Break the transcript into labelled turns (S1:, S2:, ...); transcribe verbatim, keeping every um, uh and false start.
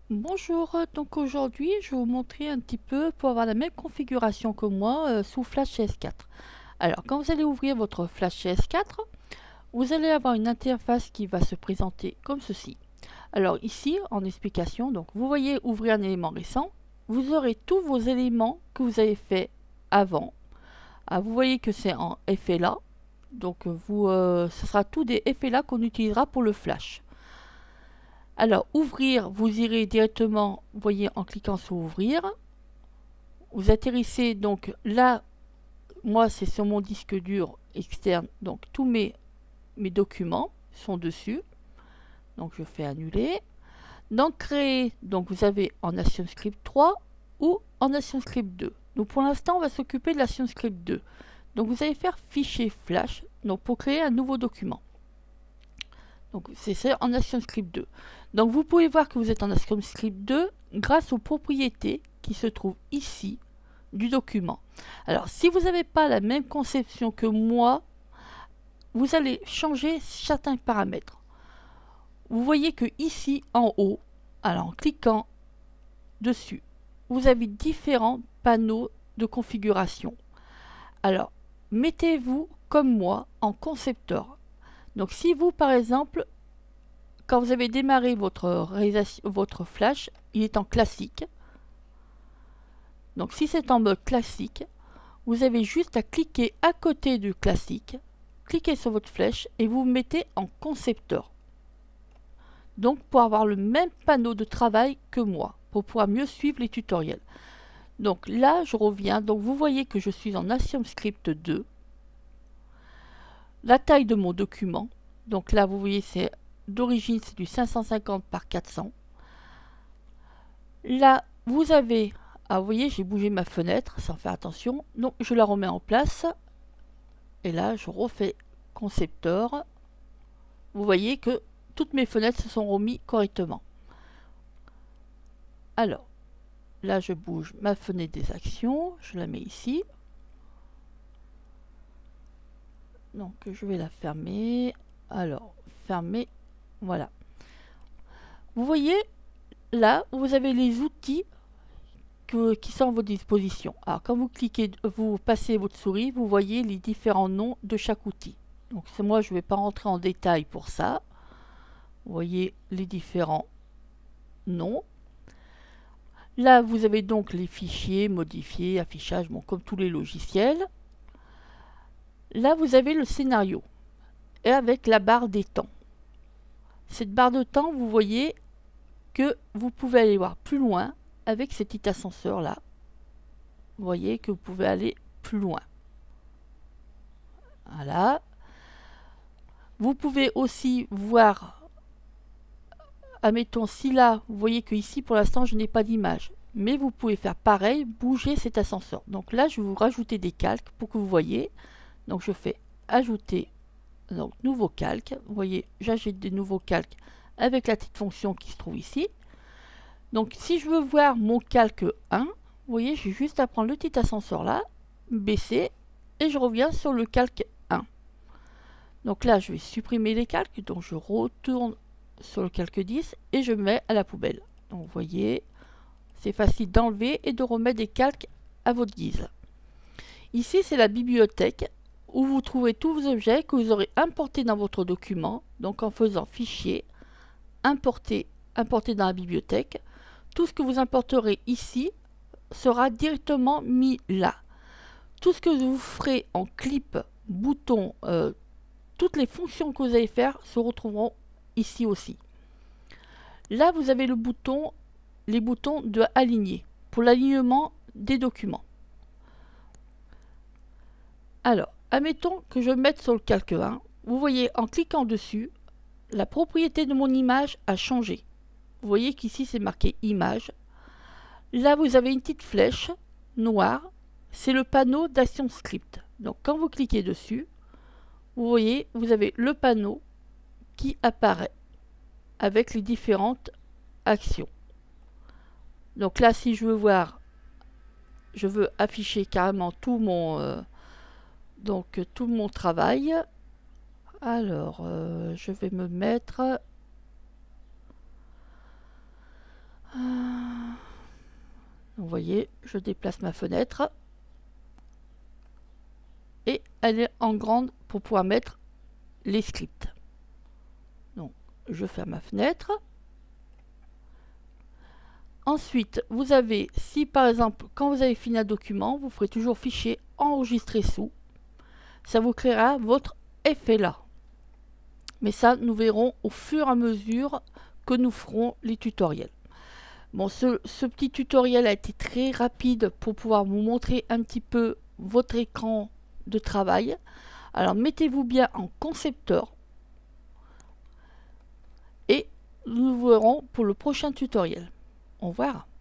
S1: Bonjour, donc aujourd'hui je vais vous montrer un petit peu pour avoir la même configuration que moi euh, sous Flash C S quatre. Alors quand vous allez ouvrir votre Flash C S quatre, vous allez avoir une interface qui va se présenter comme ceci. Alors ici en explication, donc vous voyez ouvrir un élément récent, vous aurez tous vos éléments que vous avez fait avant. Ah, vous voyez que c'est en F L A, donc vous, euh, ce sera tout des F L A qu'on utilisera pour le Flash. Alors, ouvrir, vous irez directement, vous voyez, en cliquant sur ouvrir. Vous atterrissez donc là, moi c'est sur mon disque dur externe, donc tous mes, mes documents sont dessus. Donc je fais annuler. Dans créer, donc vous avez en ActionScript trois ou en ActionScript deux. Donc pour l'instant, on va s'occuper de l'ActionScript deux. Donc vous allez faire fichier flash, donc pour créer un nouveau document. Donc c'est ça en ActionScript deux. Donc vous pouvez voir que vous êtes en ActionScript deux grâce aux propriétés qui se trouvent ici du document. Alors si vous n'avez pas la même conception que moi, vous allez changer certains paramètres. Vous voyez que ici en haut, alors en cliquant dessus, vous avez différents panneaux de configuration. Alors mettez-vous comme moi en concepteur. Donc si vous par exemple, quand vous avez démarré votre, votre flash, il est en classique. Donc si c'est en mode classique, vous avez juste à cliquer à côté du classique, cliquez sur votre flèche et vous vous mettez en concepteur. Donc pour avoir le même panneau de travail que moi, pour pouvoir mieux suivre les tutoriels. Donc là je reviens, donc vous voyez que je suis en ActionScript deux. La taille de mon document, donc là vous voyez c'est d'origine c'est du cinq cent cinquante par quatre cents. Là vous avez, ah vous voyez j'ai bougé ma fenêtre sans faire attention, donc je la remets en place. Et là je refais concepteur. Vous voyez que toutes mes fenêtres se sont remises correctement. Alors, là je bouge ma fenêtre des actions, je la mets ici. Donc je vais la fermer. Alors, fermer, voilà. Vous voyez, là, vous avez les outils que, qui sont à votre disposition. Alors, quand vous cliquez, vous passez votre souris, vous voyez les différents noms de chaque outil. Donc, c'est moi, je ne vais pas rentrer en détail pour ça. Vous voyez les différents noms. Là, vous avez donc les fichiers, modifiés, affichage, bon, comme tous les logiciels. Là, vous avez le scénario, et avec la barre des temps. Cette barre de temps, vous voyez que vous pouvez aller voir plus loin avec ce petit ascenseur-là. Vous voyez que vous pouvez aller plus loin. Voilà. Vous pouvez aussi voir, admettons, si là, vous voyez que ici, pour l'instant, je n'ai pas d'image. Mais vous pouvez faire pareil, bouger cet ascenseur. Donc là, je vais vous rajouter des calques pour que vous voyez. Donc je fais ajouter, donc nouveau calque. Vous voyez, j'ajoute des nouveaux calques avec la petite fonction qui se trouve ici. Donc si je veux voir mon calque un, vous voyez, j'ai juste à prendre le petit ascenseur là, baisser, et je reviens sur le calque un. Donc là, je vais supprimer les calques, donc je retourne sur le calque dix et je mets à la poubelle. Donc vous voyez, c'est facile d'enlever et de remettre des calques à votre guise. Ici, c'est la bibliothèque où vous trouverez tous vos objets que vous aurez importés dans votre document. Donc en faisant fichier, importer, importer dans la bibliothèque. Tout ce que vous importerez ici sera directement mis là. Tout ce que vous ferez en clip, bouton, euh, toutes les fonctions que vous allez faire se retrouveront ici aussi. Là, vous avez le bouton, les boutons de aligner pour l'alignement des documents. Alors, admettons que je mette sur le calque un. Vous voyez, en cliquant dessus, la propriété de mon image a changé. Vous voyez qu'ici, c'est marqué image. Là, vous avez une petite flèche noire. C'est le panneau d'ActionScript. Donc, quand vous cliquez dessus, vous voyez, vous avez le panneau qui apparaît avec les différentes actions. Donc là, si je veux voir, je veux afficher carrément tout mon... Euh, donc tout mon travail. Alors, euh, je vais me mettre... Vous voyez, je déplace ma fenêtre et elle est en grande pour pouvoir mettre les scripts. Donc, je ferme ma fenêtre. Ensuite, vous avez, si par exemple, quand vous avez fini un document, vous ferez toujours fichier enregistrer sous. Ça vous créera votre effet là. Mais ça, nous verrons au fur et à mesure que nous ferons les tutoriels. Bon, ce, ce petit tutoriel a été très rapide pour pouvoir vous montrer un petit peu votre écran de travail. Alors, mettez-vous bien en concepteur. Et nous verrons pour le prochain tutoriel. Au revoir.